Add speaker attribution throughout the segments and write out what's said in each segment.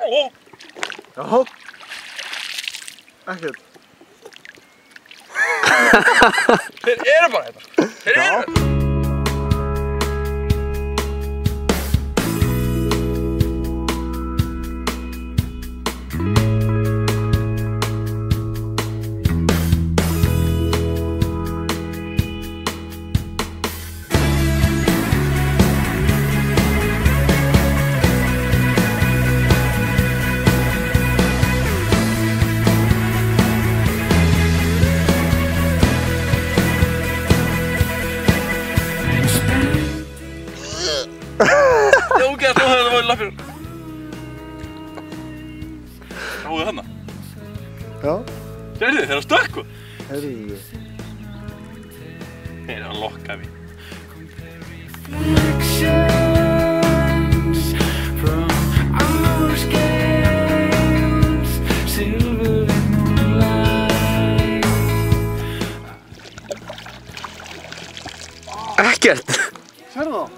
Speaker 1: Já. Ekkert.
Speaker 2: Þeir eru bara hérna. Þeir eru. Það er ógeðast að það var í lappir. Sjáðu þarna.
Speaker 1: Já.
Speaker 2: Sérðu þið, þeir eru að stökkva.
Speaker 1: Heyrðu.
Speaker 2: Þeir eru að lokka mig.
Speaker 3: Ekkert.
Speaker 1: Sérðu það?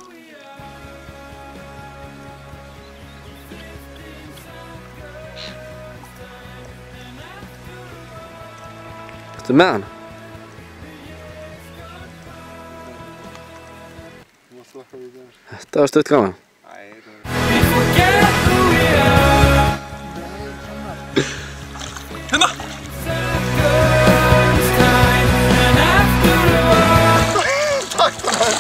Speaker 3: Ertu með hann? Þetta var stutt gaman.
Speaker 2: Hérna!
Speaker 1: Takk fyrir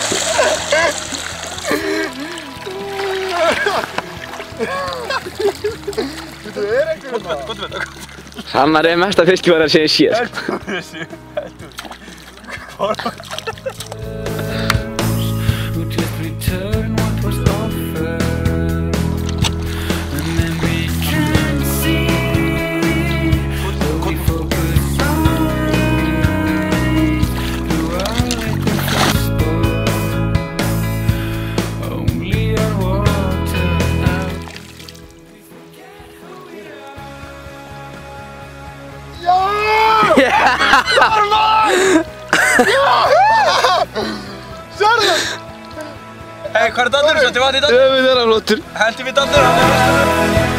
Speaker 1: Þetta er einhverjum það.
Speaker 2: Gott með þetta.
Speaker 3: Hannar er mesta fiskifærar sem ég séð.
Speaker 1: Sérðu?
Speaker 2: Hei, hvað er dallur? Settu vatn í dallur?
Speaker 3: Við erum flottur.
Speaker 2: Heldur við dallur?